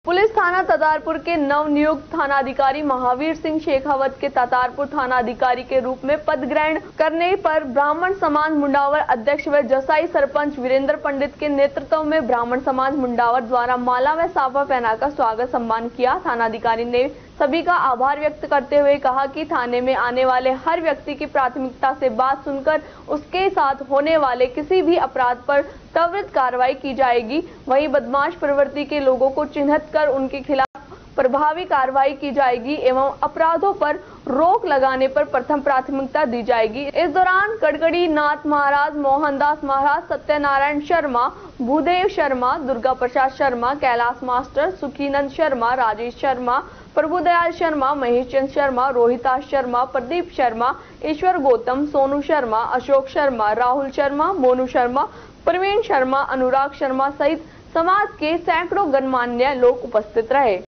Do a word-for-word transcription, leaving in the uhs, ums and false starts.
Police थाना तातारपुर के नवनियुक्त थानाधिकारी महावीर सिंह शेखावत के तातारपुर थानाधिकारी के रूप में पद ग्रहण करने पर ब्राह्मण समाज मुंडावर अध्यक्ष व जसाई सरपंच वीरेंद्र पंडित के नेतृत्व में ब्राह्मण समाज मुंडावर द्वारा माला व साफा पहनाकर स्वागत सम्मान किया। थानाधिकारी ने सभी का आभार व्यक्त करते हुए कहा कि थाने में आने वाले हर व्यक्ति की प्राथमिकता से बात सुनकर उसके साथ होने वाले किसी भी अपराध पर त्वरित कार्रवाई की जाएगी। वहीं बदमाश प्रवृत्ति के लोगों को चिन्हित कर उनके खिलाफ प्रभावी कार्रवाई की जाएगी एवं अपराधों पर रोक लगाने पर प्रथम प्राथमिकता दी जाएगी। इस दौरान कड़कड़ी नाथ महाराज, मोहनदास महाराज, सत्यनारायण शर्मा, भूदेव शर्मा, दुर्गा प्रसाद शर्मा, कैलाश मास्टर, सुखीनंद शर्मा, राजेश शर्मा, प्रभुदयाल शर्मा, महेश चंद शर्मा, रोहिताश शर्मा, प्रदीप शर्मा, ईश्वर गौतम, सोनू शर्मा, अशोक शर्मा, राहुल शर्मा, मोनू शर्मा, प्रवीण शर्मा, अनुराग शर्मा सहित समाज के सैकड़ों गणमान्य लोग उपस्थित रहे।